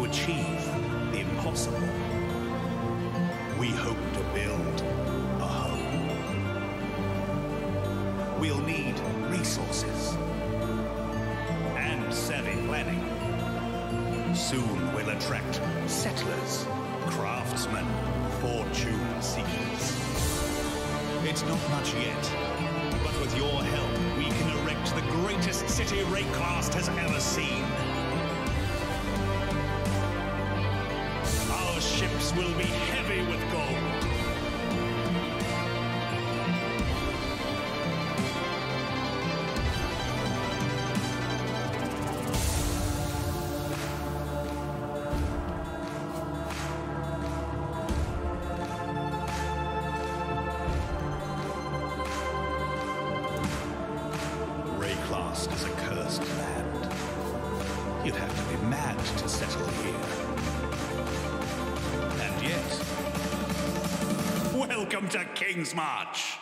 achieve the impossible. We hope to build a home. We'll need resources and savvy planning. Soon we'll attract settlers, craftsmen, fortune seekers. It's not much yet, but with your help, we can erect the greatest city Raycast has ever seen. Our ships will be heavy with gold. Raycast is a cursed land. You'd have to be mad to settle here. And yet, welcome to King's March!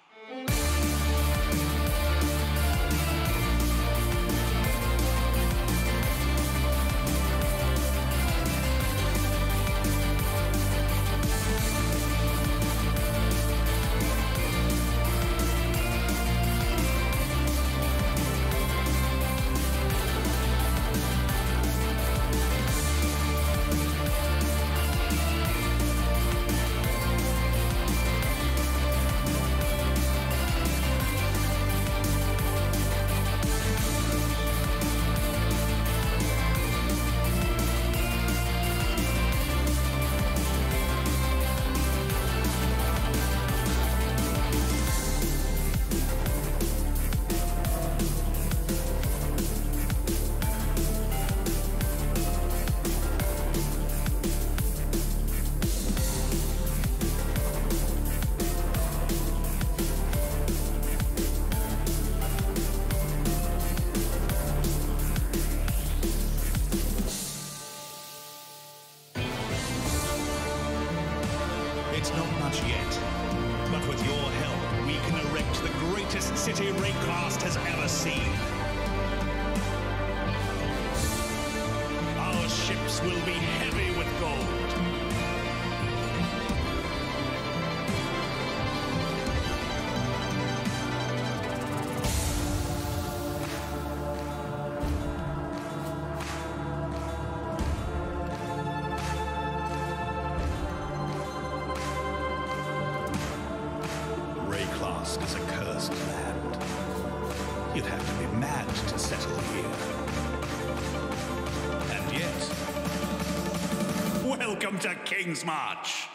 It's not much yet, but with your help, we can erect the greatest city Raycast has ever seen. Our ships will be heavy with gold. Raycast is a cursed land. You'd have to be mad to settle here. And yet, welcome to King's March!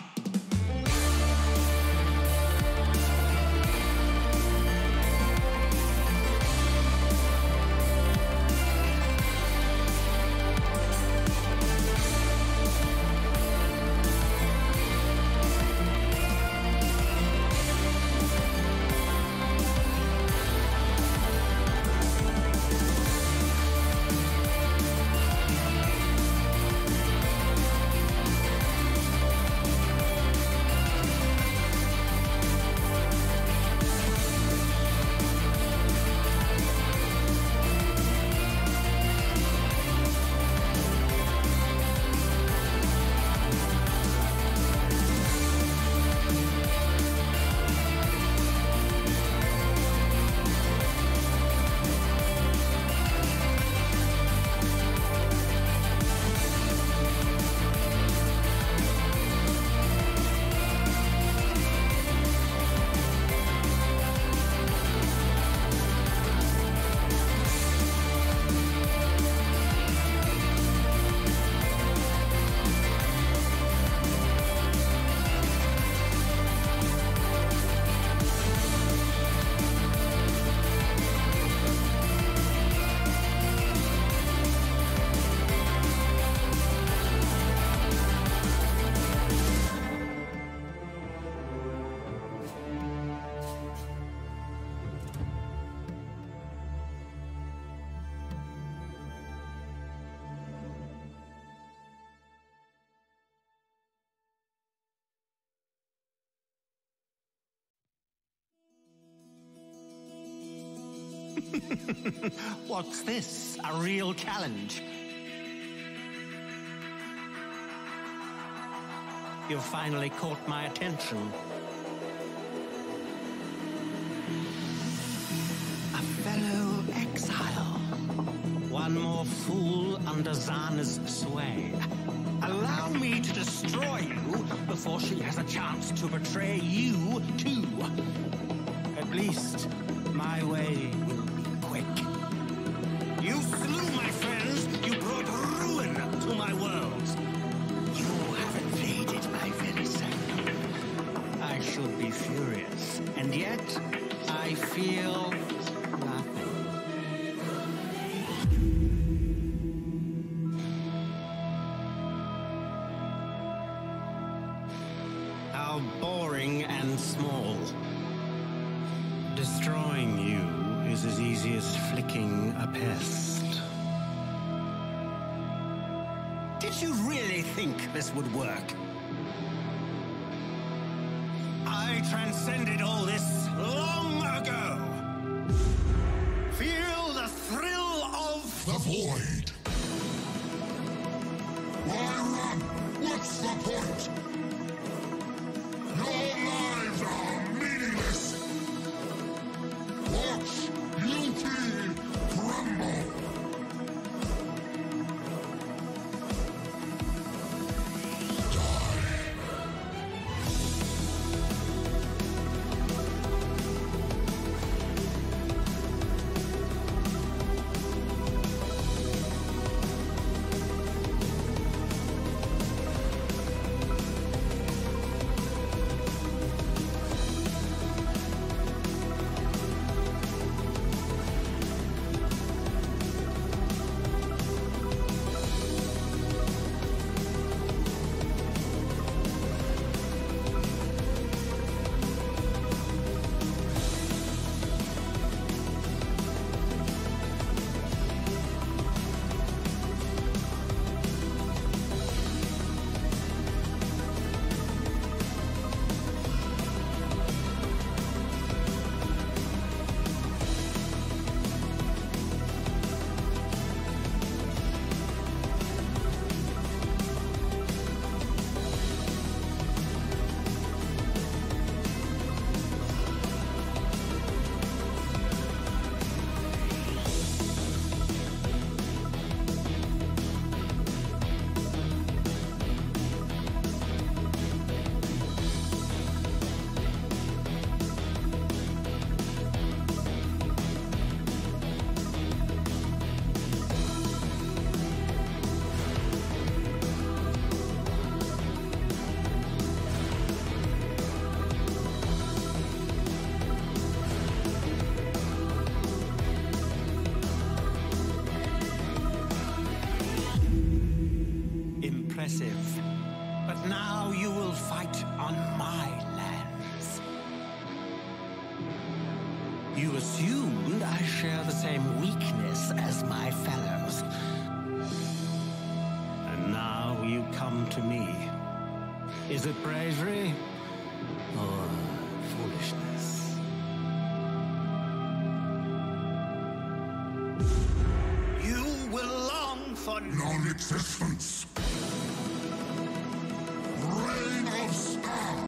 What's this? A real challenge? You've finally caught my attention. A fellow exile. One more fool under Zana's sway. Allow me to destroy you before she has a chance to betray you, too. At least, my way will be quick. You slew my friends. You brought ruin to my world. You have invaded my very center. I should be furious, and yet I feel nothing. How boring and small. Destroying you is as easy as flicking a pest. Did you really think this would work? I transcended all this long ago. Feel the thrill of the void. Why run? What's the point? Your lives are meaningless. Watch UP crumble. But now you will fight on my lands. You assumed I share the same weakness as my fellows. And now you come to me. Is it bravery or foolishness? You will long for non-existence.